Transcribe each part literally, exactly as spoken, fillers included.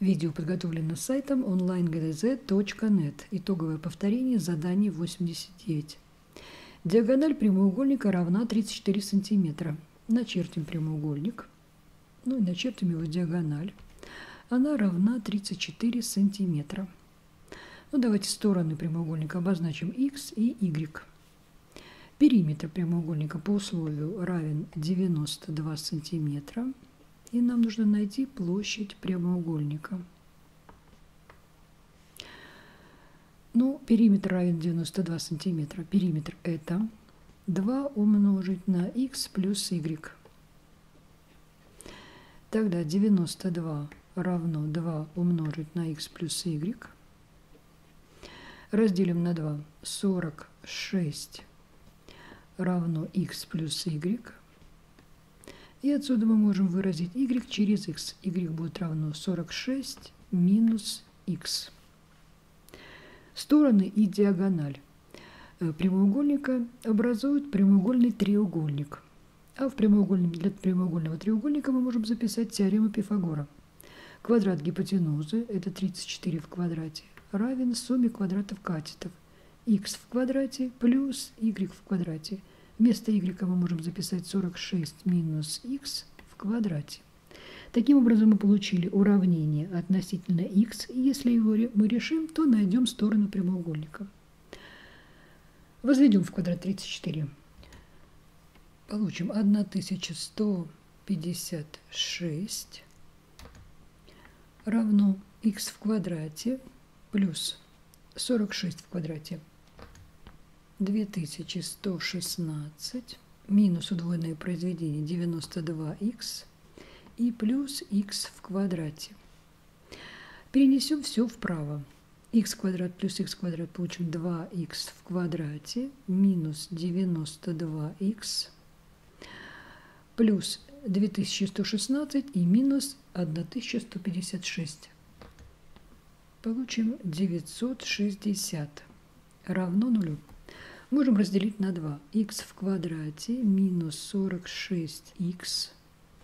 Видео подготовлено сайтом онлайн гэ дэ зэ точка нет. Итоговое повторение заданий восемьдесят девять. Диагональ прямоугольника равна тридцать четыре сантиметра. Начертим прямоугольник. Ну и начертим его диагональ. Она равна тридцать четыре сантиметра. Ну, давайте стороны прямоугольника обозначим x и y. Периметр прямоугольника по условию равен девяноста двум сантиметрам. И нам нужно найти площадь прямоугольника. Ну, периметр равен девяноста двум сантиметрам. Периметр это два умножить на x плюс y. Тогда девяносто два равно два умножить на x плюс y. Разделим на два. сорок шесть равно x плюс y. И отсюда мы можем выразить y через x. Y будет равно сорок шесть минус x. Стороны и диагональ прямоугольника образуют прямоугольный треугольник. А в прямоугольном, для прямоугольного треугольника мы можем записать теорему Пифагора. Квадрат гипотенузы, это тридцать четыре в квадрате, равен сумме квадратов катетов x в квадрате плюс y в квадрате. Вместо y мы можем записать сорок шесть минус x в квадрате. Таким образом мы получили уравнение относительно x. И если его мы решим, то найдем сторону прямоугольника. Возведем в квадрат тридцать четыре. Получим тысяча сто пятьдесят шесть равно x в квадрате плюс сорок шесть в квадрате. две тысячи сто шестнадцать минус удвоенное произведение девяносто два икс и плюс x в квадрате. Перенесем все вправо. X квадрат плюс x квадрат получим два икс в квадрате минус девяносто два икс плюс две тысячи сто шестнадцать и минус тысяча сто пятьдесят шесть. Получим девятьсот шестьдесят равно нулю. Можем разделить на два. X в квадрате минус сорок шесть икс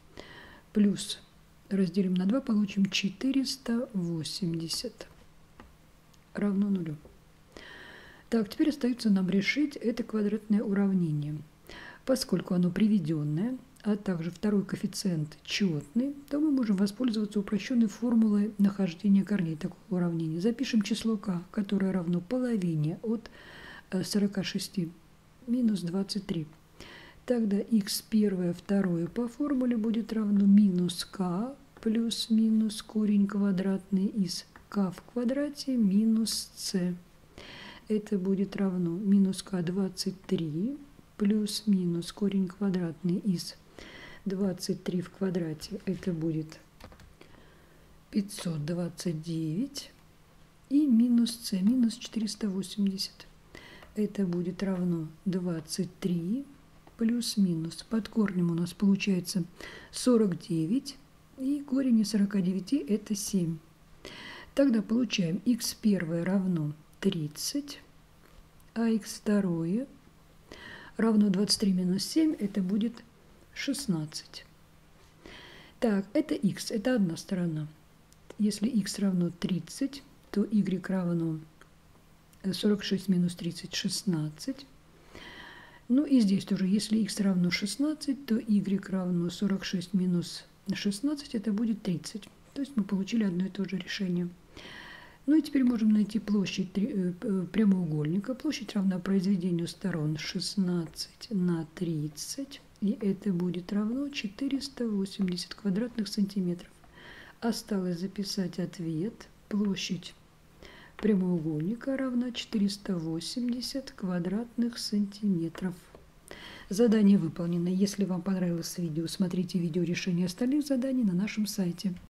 плюс разделим на два, получим четыреста восемьдесят равно нулю. Так, теперь остается нам решить это квадратное уравнение. Поскольку оно приведенное, а также второй коэффициент четный, то мы можем воспользоваться упрощенной формулой нахождения корней такого уравнения. Запишем число k, которое равно половине от сорока шести минус двадцать три. Тогда x первое, второе по формуле будет равно минус k плюс минус корень квадратный из k в квадрате минус c. Это будет равно минус k двадцать три плюс минус корень квадратный из двадцать три в квадрате. Это будет пятьсот двадцать девять и минус c минус четыреста восемьдесят. Это будет равно двадцать три плюс-минус. Под корнем у нас получается сорок девять, и корень из сорока девяти это семь. Тогда получаем x первое равно тридцать, а x второе равно двадцать три минус семь, это будет шестнадцать. Так, это x, это одна сторона. Если x равно тридцать, то y равно сорок шесть минус тридцать – шестнадцать. Ну и здесь тоже, если x равно шестнадцать, то y равно сорок шесть минус шестнадцать, это будет тридцать. То есть мы получили одно и то же решение. Ну и теперь можем найти площадь прямоугольника. Площадь равна произведению сторон шестнадцать на тридцать. И это будет равно четыреста восемьдесят квадратных сантиметров. Осталось записать ответ. Площадь прямоугольника равна четыреста восемьдесят квадратных сантиметров. Задание выполнено. Если вам понравилось видео, смотрите видео решения остальных заданий на нашем сайте.